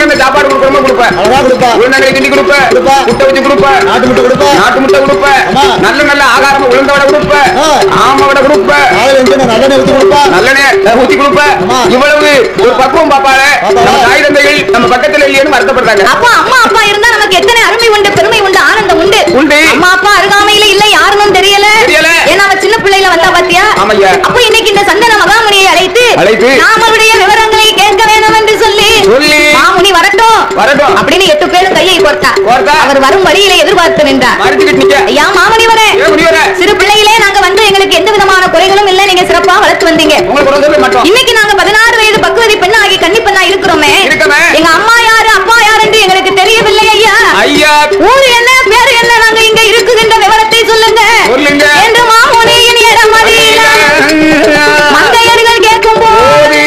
என்னென்ன சாப்பாடு கொடுக்கணுமோ கொடுப்பேன். அழகா கொடுப்பேன். உளுந்தங்களை கிண்டி கொடுப்பேன். முட்டை வச்சு கொடுப்பேன். நாட்டு முட்டை கொடுப்பேன். நாட்டு முட்டை கொடுப்பேன். நல்ல நல்ல ஆகாரம் உளுந்த வடை கொடுப்பேன். ஆம வடை கொடுப்பேன். நல்லெண்ணெய் ஊத்தி கொடுப்பேன். நல்லெண்ணெய் ஊத்தி கொடுப்பேன். இவ்வளவு ஒரு பக்குவம் பாப்பாரு நம்ம தாய் தந்தைகள் நம்ம பக்கத்துல இல்லையேன்னு வருத்தப்படுறாங்க. அப்பா அம்மா அப்பா இருந்தா நமக்கு எத்தனை அருமை உண்டு, பெருமை உண்டு, ஆனந்தம் உண்டு. அம்மா அப்பா அருகாமையில இல்ல, யாருன்னு தெரியல. ஏன்னா அவ சின்ன பிள்ளையில வந்தா பாத்தியா. அப்ப இன்னைக்கு இந்த சந்தன மகாமுனியை அழைத்து நாம் அவருடைய விவரங்களை கேட்க வேண்டும் என்று சொல்லி மாமுனி வரட்டும் அப்படின்னு 8 பேரும் கையை கோர்த்தா. அவர் வரும் வழியில எதிர்பார்த்து நின்றார். ஐயா மாமுனி வரே, சிறு பிள்ளையிலே நாங்க வந்து எங்களுக்கு எந்த விதமான குறைகளும் இல்ல, நீங்க சிறப்பா வளர்த்து வந்தீங்க. இன்னைக்கு நாங்க 16 வயது பக்குவதி பெண்ணாகி கன்னி பெண்ணா இருக்கிறோமே, எங்க அம்மா யாரு அப்பா யாரு என்று எங்களுக்கு தெரியவில்லை ஐயா. ஊரு என்ன பேரு என்ன, நாங்க இங்க இருக்குகின்ற விவரத்தை சொல்லுங்க என்று மாமுனியின் இடமதியில மங்கையர்கள் கேட்கும் போது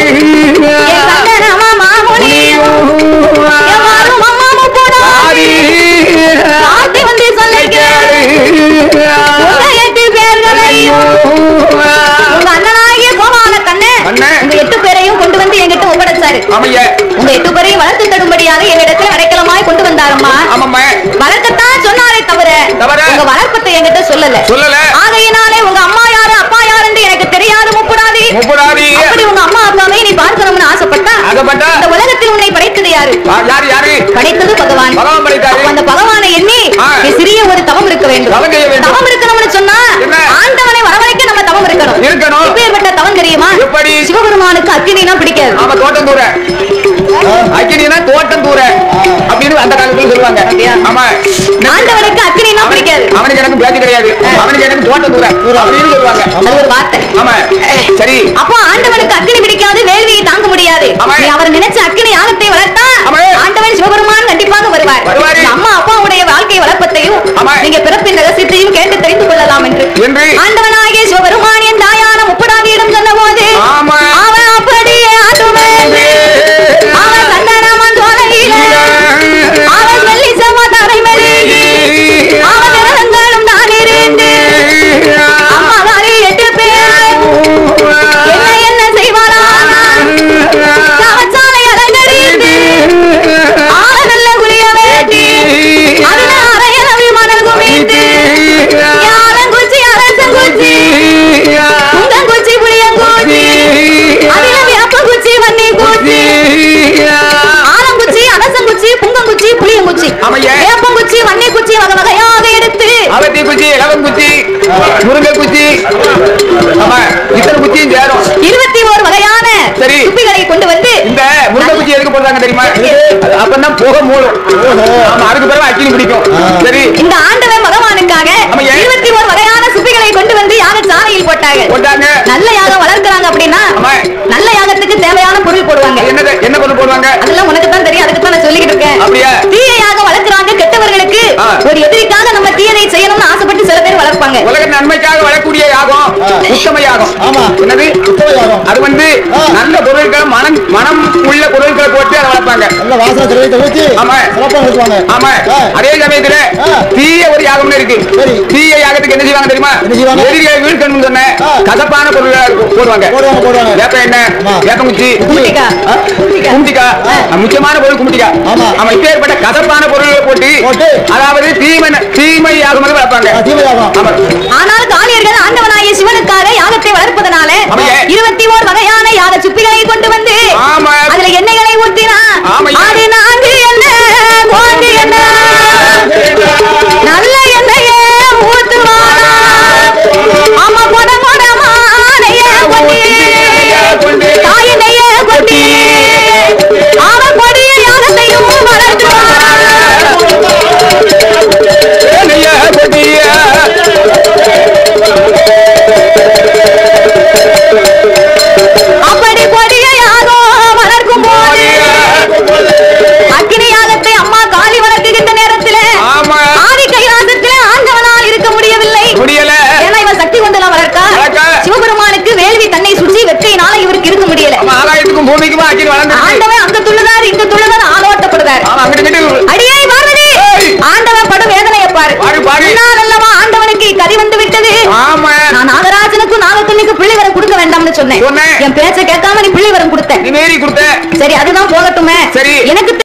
மாமுனி வந்து சொல்லுங்க உங்க 8 பேர்களையும் உங்க அண்ணனாகிய கோபால கண்ணன் உங்க 8 பேரையும் கொண்டு வந்து என்கிட்ட ஒப்படைச்சாரு. உங்க 8 பேரையும் வளர்த்து தரும்படியாக என்னிடத்துல அடைக்கலமாய் கொண்டு வந்தாரம்மா. வளர்க்கத்தான் சொன்னாரே தவிர உங்க வளர்ப்பத்தை என்கிட்ட சொல்லல. ஆகையினாலே உங்க அம்மா யாரு அப்பா யாரு என்று எனக்கு தெரியாது முப்புடாதி. அப்படி உங்க அம்மா அப்பாவை நீ பார்க்கணும்னு ஆசைப்பட்டா இந்த உலகத்தில் உன்னை படைத்தது யாரு? படைத்தது பகவான். அந்த பகவானை எண்ணி சிறிய ஒரு தவம் இருக்க வேண்டும். தவம் இருக்கணும்னு சொன்னா ஆண்டவனை வரவழைக்க நம்ம தவம் இருக்கணும். இப்பேற்பட்ட தவம் தெரியுமா? சிவபெருமானுக்கு அக்கினினா பிடிக்காது. தோட்டம் தூர அப்படின்னு அந்த காலத்துல சொல்லுவாங்க. ஆண்டவனுக்கு அக்கினினா பிடிக்காது. அவனுக்கு எனக்கு பேச்சு கிடையாது, அவனுக்கு எனக்கு தோட்டம் தூர அப்படின்னு சொல்லுவாங்க. அது ஒரு வார்த்தை. சரி, அப்போ ஆண்டவனுக்கு அக்கினி பிடிக்காது, வேள்வியை தாங்க முடியாது. அவர் நினைச்ச அக்கினி யாகத்தை வளர்த்தா ஆண்டவன் சிவபெருமான் கண்டிப்பாக வருவார். அம்மா அப்பாவுடைய வாழ்க்கை வளர்ப்பத்தையும் நீங்க பிறப்பின் ரகசியத்தையும் கேட்டு தெரிந்து கொள்ளலாம் என்று ஆண்டவனாகிய சிவபெருமான் என் தாயான முப்படாதியிடம் சொன்ன போது அவன் அப்படியே ஆட்டுமே அவன் சந்தனமன் தோலையில அவன் வெள்ளி செம்ம தரைமலி அவன் விரதங்களும் நான் இருந்து அம்மா வாரி 8 பேர் என்ன செய்வாரா சமச்சாலை அலங்கரித்து ஆள நல்ல குளிய வேட்டி அதுல அரையளவு மணல் குமித்து யாரங்குச்சி அரசங்குச்சி குந்தங்குச்சி புளியங்குச்சி அதுல வேப்பங்குச்சி வன்னி குச்சி ஆலங்குச்சி அரசங்குச்சி புங்கங்குச்சி புளியங்குச்சி வேப்பங்குச்சி வன்னி குச்சி வகை வகையாக எடுத்து அவத்தி குச்சி இளவங்குச்சி முருங்கை குச்சி இத்தனை குச்சியும் சேரும் 21 வகையான குப்பிகளை கொண்டு வந்து இந்த முருங்கை குச்சி எதுக்கு போடுறாங்க தெரியுமா? அப்பதான் புகை மூடும். அதுக்கு பிறகு அக்கினி பிடிக்கும். சரி, இந்த ஆண்டவன் பகவானுக்காக 21 வகையான சுப்பிகளை கொண்டு வந்து யாக சாலையில் போட்டாங்க. நல்ல யாகம் வளர்க்கிறாங்க அப்படின்னா நல்ல யாகத்துக்கு தேவையான பொருள் போடுவாங்க. என்ன பொருள் போடுவாங்க? அதெல்லாம் உனக்கு தான் தெரியும், அதுக்கு தான் நான் சொல்லிக்கிட்டு இருக்கேன். அப்படியே தீய யாகம் வளர்க்கிறாங்க. கெட்டவர்களுக்கு ஒரு எதிரிக்காக நம்ம தீயதை செய்யணும்னு ஆசைப்பட்டு சில பேர் வளர்ப்பாங்க. உலக நன்மைக்காக வளரக்கூடிய யாகம் உத்தம யாகம். என்னது உத்தம யாகம்? அது வந்து நல்ல பொருட்கள் மனம் உள்ள பொருட்களை போட்டு அதை வளர்ப்பாங்க. நல்ல வாசனை திரவியத்தை ஊத்தி சிறப்பாக வளர்ப்பாங்க. ஆமா, அதே சமயத்துல தீய ஒரு யாகம் இருக்கு. தீய யாகத்துக்கு என்ன செய்வாங்க தெரியுமா? எதிரிகளை வீழ்க்கணும்னு சொன்ன கசப்பான பொருள்கள் போடுவாங்க. வேப்ப எண்ணெய், வேப்பங்குச்சி, கும்பிட்டிக்கா, முக்கியமான பொருள் கும்பிட்டிக்கா. ஆமா, இப்பேற்பட்ட கசப்பான பொருள்களை போட்டு அதாவது தீமை யாகம் வளர்ப்பாங்க. ஆனால் காளியர்கள் ஆண்டவனாகிய சிவனுக்காக யாகத்தை வளர்ப்பதனால 21 வகையான யாக சுப்பிகளை கொண்டு வந்து அதுல எண்ணெய்களை ஊற்றினா அது 4 எண்ணெய் கோண்டு எண்ணெய் நல்ல எண்ணெயே ஊத்துவானா. ஆமா, கொட கொடமானைய கொட்டி தாயினைய கொட்டி அவன் கொடிய யாகத்தையும் வளர்த்துவான். அப்படி கொடிய யாகம் வளர்க்கும் போது அக்கினி யாகத்தை அம்மா காளி வளர்க்குகின்ற நேரத்தில் ஆதி கைலாசத்தில் ஆண்டவனால் இருக்க முடியவில்லை. ஏன்னா இவன் சக்தி கொண்டெல்லாம் வளர்க்கா. சிவபெருமானுக்கு வேள்வி தன்னை சுற்றி வெற்றியினால இவருக்கு இருக்க முடியல. ஆண்டவன் அங்க துள்ளுதார் இங்க துள்ளுதார் ஆலோட்டப்படுதார். அடியே பார்வதி, ஆண்டவன் படும் வேதனையை பாரு. அல்லவா ஆண்டவனுக்கு கதி வந்து விட்டது. நான் நாகராஜனுக்கும் நாகக்கண்ணிக்கு பிள்ளை வரம் கொடுக்க வேண்டாம்னு சொன்னேன். என் பேச்சை கேட்காம நீ பிள்ளை வரம் கொடுத்த. சரி, அதுதான் போகட்டுமே. எனக்கு